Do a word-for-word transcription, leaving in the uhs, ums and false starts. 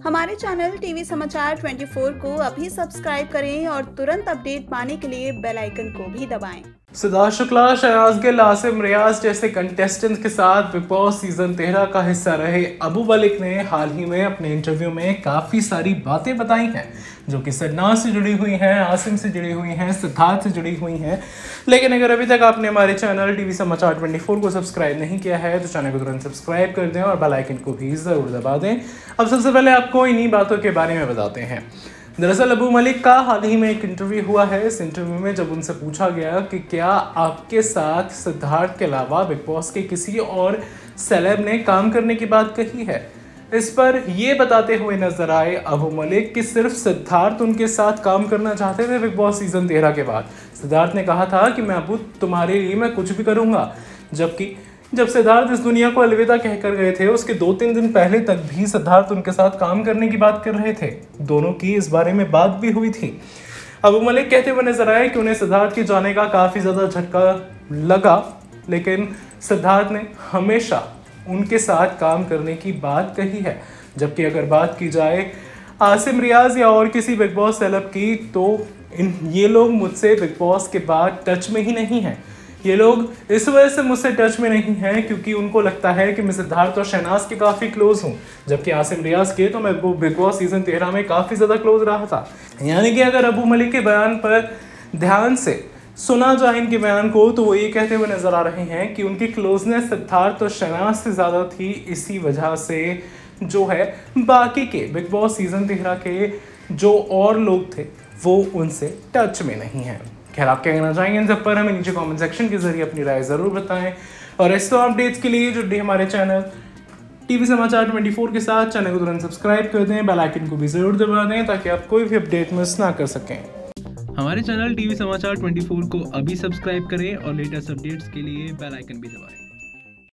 हमारे channel TV समाचार चौबीस को अभी सब्सक्राइब करें और तुरंत अपडेट पाने के लिए बेल आइकन को भी दबाएं। सिद्धार्थ शुक्ला, शहनाज गिल, आसिम रियाज जैसे कंटेस्टेंट के साथ बिग बॉस सीजन तेरह का हिस्सा रहे अबू मलिक ने हाल ही में अपने इंटरव्यू में काफ़ी सारी बातें बताई हैं जो कि शहनाज से जुड़ी हुई हैं, आसिम से जुड़ी हुई हैं, सिद्धार्थ से जुड़ी हुई हैं। लेकिन अगर अभी तक आपने हमारे चैनल टीवी समाचार चौबीस को सब्सक्राइब नहीं किया है तो चैनल को तुरंत सब्सक्राइब कर दें और बेल आइकन को भी ज़रूर दबा दें। अब सबसे पहले आपको इन्हीं बातों के बारे में बताते हैं। दरअसल अबू मलिक का हाल ही में एक इंटरव्यू हुआ है। इस इंटरव्यू में जब उनसे पूछा गया कि क्या आपके साथ सिद्धार्थ के अलावा बिग बॉस के किसी और सेलेब ने काम करने की बात कही है, इस पर ये बताते हुए नजर आए अबू मलिक कि सिर्फ सिद्धार्थ उनके साथ काम करना चाहते थे बिग बॉस सीजन तेरह के बाद। सिद्धार्थ ने कहा था कि मैं अबू तुम्हारे लिए मैं कुछ भी करूँगा, जबकि जब सिद्धार्थ इस दुनिया को अलविदा कहकर गए थे उसके दो तीन दिन पहले तक भी सिद्धार्थ उनके साथ काम करने की बात कर रहे थे। दोनों की इस बारे में बात भी हुई थी। अबू मलिक कहते हुए नजर आए कि उन्हें सिद्धार्थ के जाने का काफ़ी ज़्यादा झटका लगा, लेकिन सिद्धार्थ ने हमेशा उनके साथ काम करने की बात कही है। जबकि अगर बात की जाए आसिम रियाज या और किसी बिग बॉस सेलेब की, तो इन ये लोग मुझसे बिग बॉस के बाद टच में ही नहीं हैं। ये लोग इस वजह से मुझसे टच में नहीं हैं क्योंकि उनको लगता है कि मैं सिद्धार्थ और शहनाज के काफ़ी क्लोज हूँ, जबकि आसिम रियाज के तो मैं वो बिग बॉस सीजन तेरह में काफ़ी ज़्यादा क्लोज रहा था। यानी कि अगर अबू मलिक के बयान पर ध्यान से सुना जाए इनके बयान को, तो वो ये कहते हुए नजर आ रहे हैं कि उनकी क्लोजनेस सिद्धार्थ और शहनाज से ज़्यादा थी। इसी वजह से जो है बाकी के बिग बॉस सीजन तेरह के जो और लोग थे वो उनसे टच में नहीं हैं। खैर, आप क्या कहना चाहेंगे इन सब पर हमें नीचे कमेंट सेक्शन के जरिए अपनी राय ज़रूर बताएं और इस तो अपडेट्स के लिए जुड़े हमारे चैनल टीवी समाचार चौबीस के साथ चैनल को तुरंत सब्सक्राइब कर दें, बेल आइकन को भी ज़रूर दबा दें ताकि आप कोई भी अपडेट मिस ना कर सकें। हमारे चैनल टीवी समाचार चौबीस को अभी सब्सक्राइब करें और लेटेस्ट अपडेट्स के लिए बेल आइकन भी दबाएं।